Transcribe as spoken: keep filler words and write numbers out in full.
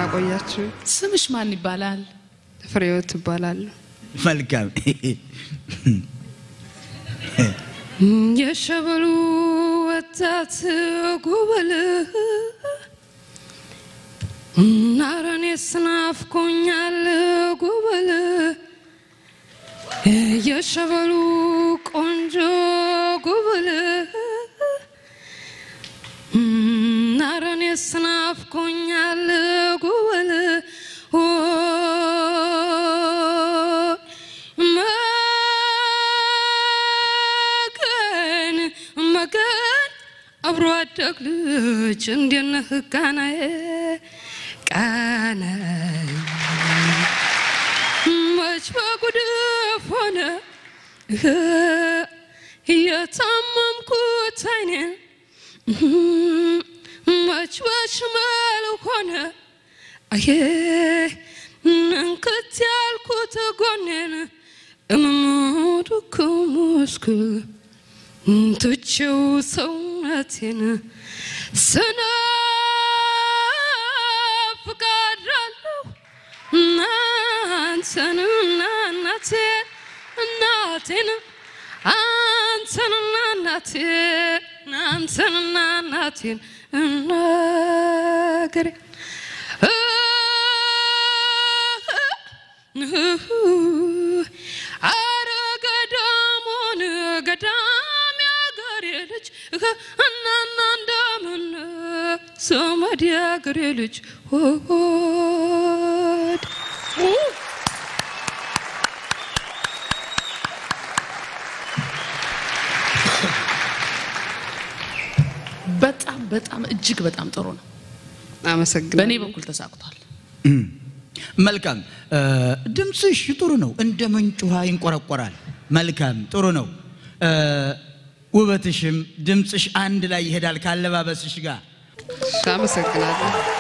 ቆያችሁ ስምሽ ማን ይባላል ፍሬህይወት ይባላል መልካም የሸበሉ ወጣት ጉበል ናረኔ ስናፍቆኛል ጉበል የሸበሉ ቆንጆ ጉበል ናረኔ ስናፍቆኛል ጉበል መገን መገን አብሮ አደግ ልጅ እንደነህ ቃናዬ ቃናዬ መች በጉድፍ ሆነ የታመምኩት አይኔን መች በሽመል ሆነ አዬ እንክት ያልኩት ጎኔን እምሞት ከሞስኩ ትቼው ሰውነቴን ስናፍቃለሁ አንተን እናቴን እናቴን አንተን እናቴን አንተን እናቴን እናገሬ አረ ገዳሙን ገዳም ያገሬ ልጅ እናና እንደምን ሰመድ ያገሬ ልጅ ሆድ በጣም በጣም እጅግ በጣም ጥሩ ነው አመሰግናለሁ በኔ በኩል ተሳክቷል መልካም ድምጽሽ ጥሩ ነው እንደ ምንጭ ውሃ ይንቆረቆራል መልካም ጥሩ ነው ውበትሽም ድምጽሽ አንድ ላይ ይሄዳል ካለባበስሽ ጋር አመሰግናለሁ